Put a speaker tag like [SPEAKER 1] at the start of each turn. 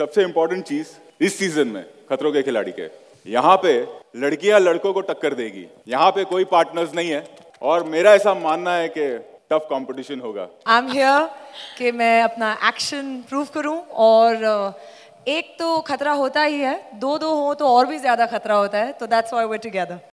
[SPEAKER 1] सबसे इम्पोर्टेंट चीज इस सीजन में खतरों के खिलाड़ी के, यहाँ पे लड़कियां लड़कों को टक्कर देगी, यहाँ पे कोई पार्टनर्स नहीं है और मेरा ऐसा मानना है कि टफ कंपटीशन होगा।
[SPEAKER 2] आई एम हियर कि मैं अपना एक्शन प्रूव करूं और एक तो खतरा होता ही है, दो हो तो और भी ज्यादा खतरा होता है, तो that's why we are together.